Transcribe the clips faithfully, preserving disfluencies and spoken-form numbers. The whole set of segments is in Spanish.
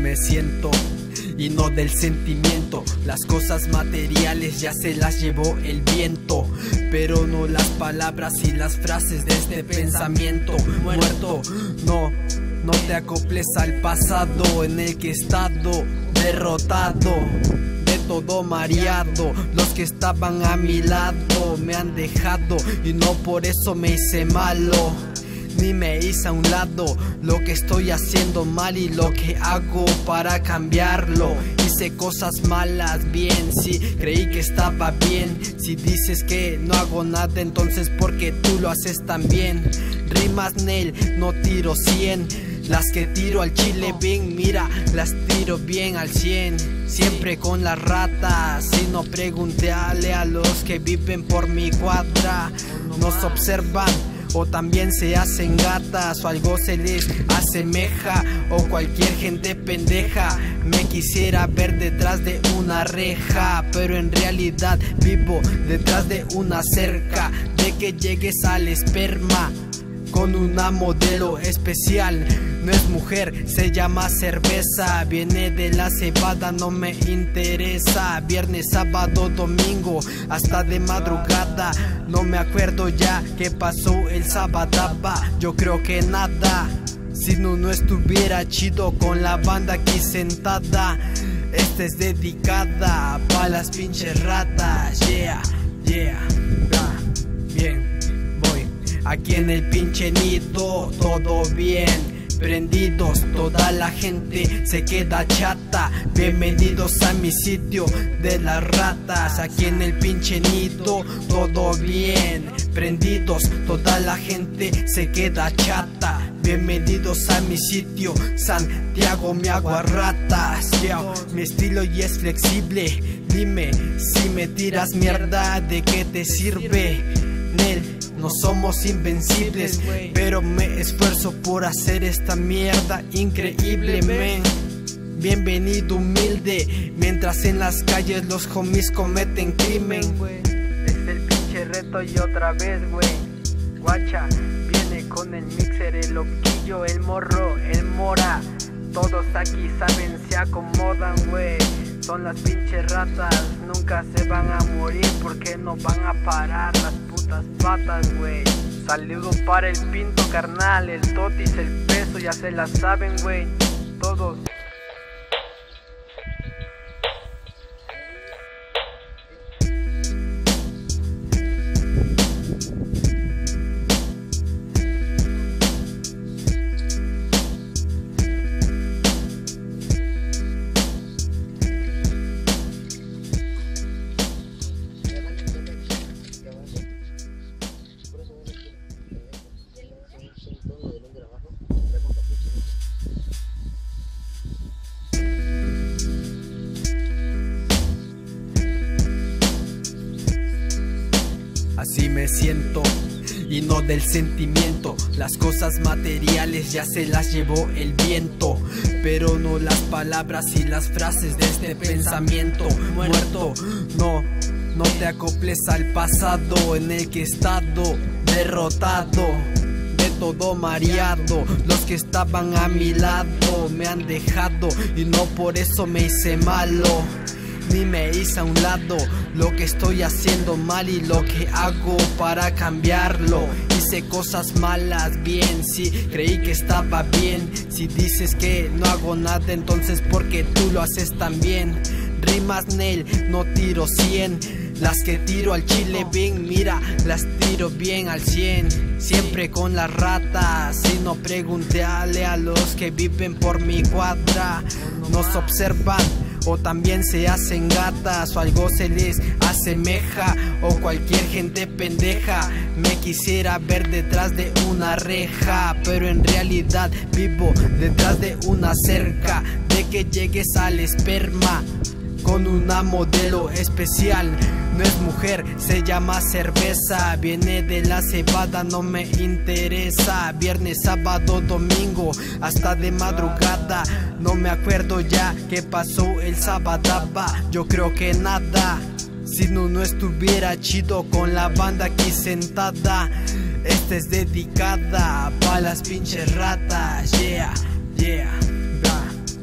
me siento y no del sentimiento. Las cosas materiales ya se las llevó el viento, pero no las palabras y las frases de este pensamiento muerto. No, no te acoples al pasado en el que he estado derrotado, de todo mareado. Los que estaban a mi lado me han dejado y no por eso me hice malo, ni me hice a un lado. Lo que estoy haciendo mal y lo que hago para cambiarlo. Hice cosas malas, bien, sí, creí que estaba bien. Si dices que no hago nada, entonces porque tú lo haces también. Rimas Nail, no tiro cien. Las que tiro al chile bien, mira, las tiro bien al cien. Siempre con las ratas, si no pregúntale a los que viven por mi cuadra. Nos observan o también se hacen gatas, o algo se les asemeja, o cualquier gente pendeja me quisiera ver detrás de una reja, pero en realidad vivo detrás de una cerca, de que llegues al esperma con una modelo especial. No es mujer, se llama cerveza, viene de la cebada, no me interesa. Viernes, sábado, domingo, hasta de madrugada. No me acuerdo ya qué pasó el sábado, yo creo que nada. Si no, no estuviera chido con la banda aquí sentada. Esta es dedicada pa' las pinches ratas, yeah, yeah, ah, bien, voy. Aquí en el pinche nido, todo bien. Prendidos, toda la gente se queda chata. Bienvenidos a mi sitio de las ratas. Aquí en el pinche nido, todo bien. Prendidos, toda la gente se queda chata. Bienvenidos a mi sitio, Santiago, me hago a ratas. Yo, mi estilo y es flexible. Dime, si me tiras mierda, ¿de qué te sirve? Nel, no somos invencibles, pero me esfuerzo por hacer esta mierda increíble, men. Bienvenido humilde, mientras en las calles los homies cometen crimen. Es el pinche reto y otra vez, güey. Guacha, viene con el mixer, el loquillo, el morro, el mora. Todos aquí saben, se acomodan, güey. Son las pinches ratas, nunca se van a morir porque no van a parar las putas patas, güey. Saludo para el Pinto, carnal, el Totis, el Peso, ya se la saben, güey. Todos. Así me siento y no del sentimiento. Las cosas materiales ya se las llevó el viento, pero no las palabras y las frases de este pensamiento muerto. No, no te acoples al pasado en el que he estado derrotado, de todo mareado. Los que estaban a mi lado me han dejado y no por eso me hice malo, ni me hice a un lado. Lo que estoy haciendo mal y lo que hago para cambiarlo. Hice cosas malas, bien, sí, creí que estaba bien. Si dices que no hago nada, entonces porque tú lo haces también. Rimas Nail, no tiro cien. Las que tiro al chile bien, mira, las tiro bien al cien. Siempre con las ratas, si no pregúntale a los que viven por mi cuadra. Nos observan o también se hacen gatas, o algo se les asemeja, o cualquier gente pendeja me quisiera ver detrás de una reja, pero en realidad vivo detrás de una cerca, de que llegues al esperma con una modelo especial. No es mujer, se llama cerveza, viene de la cebada, no me interesa. Viernes, sábado, domingo, hasta de madrugada. No me acuerdo ya qué pasó el sábado, yo creo que nada. Si no, no estuviera chido con la banda aquí sentada. Esta es dedicada pa' las pinches ratas, yeah, yeah, blah.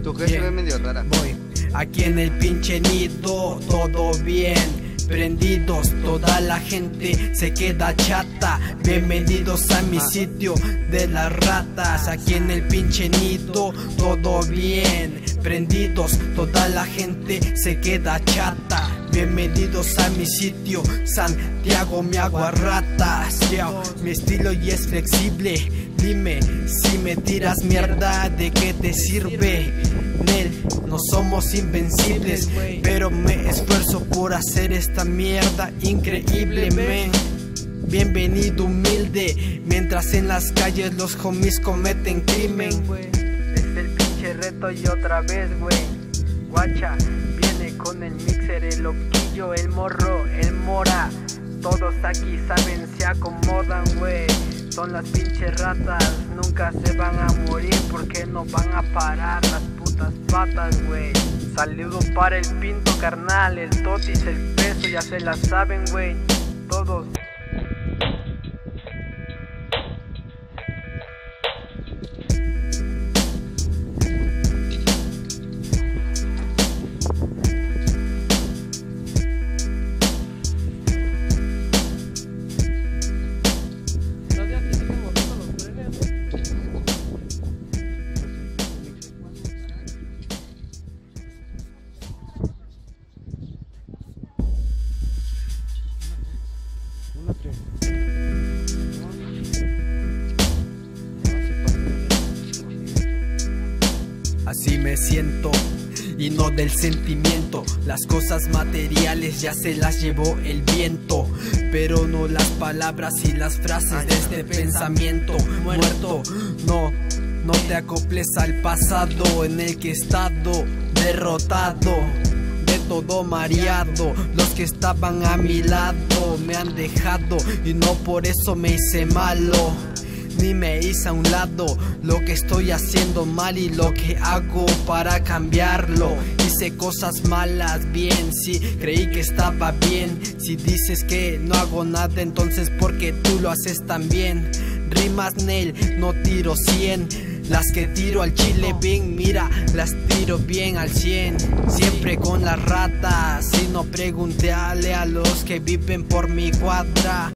Tu gesto es medio rara. Voy aquí en el pinche nido, todo bien. Prendidos, toda la gente se queda chata. Bienvenidos a mi sitio de las ratas. Aquí en el pinche nido, todo bien. Prendidos, toda la gente se queda chata. Bienvenidos a mi sitio, Santiago, me hago a ratas. Yo, mi estilo y es flexible. Dime si me tiras mierda, ¿de qué te sirve? Nel, no somos invencibles, pero me esfuerzo por hacer esta mierda increíble, men. Bienvenido humilde, mientras en las calles los homies cometen crimen. Es el pinche reto y otra vez, güey. Guacha, viene con el mixer, el loquillo, el morro, el mora. Todos aquí saben, se acomodan, güey. Son las pinches ratas, nunca se van a morir porque no van a parar las putas patas, güey. Saludo para el Pinto, carnal, el Totis, el Peso, ya se la saben, güey. Todos. Así me siento y no del sentimiento. Las cosas materiales ya se las llevó el viento, pero no las palabras y las frases de este pensamiento muerto. No, no te acoples al pasado en el que he estado derrotado, de todo mareado. Los que estaban a mi lado me han dejado y no por eso me hice malo, ni me hice a un lado. Lo que estoy haciendo mal y lo que hago para cambiarlo. Hice cosas malas, bien, sí, creí que estaba bien. Si dices que no hago nada, entonces porque tú lo haces también. Rimas Nel, no tiro cien. Las que tiro al chile bien, mira, las tiro bien al cien. Siempre con las ratas, si no pregúntale a los que viven por mi cuadra.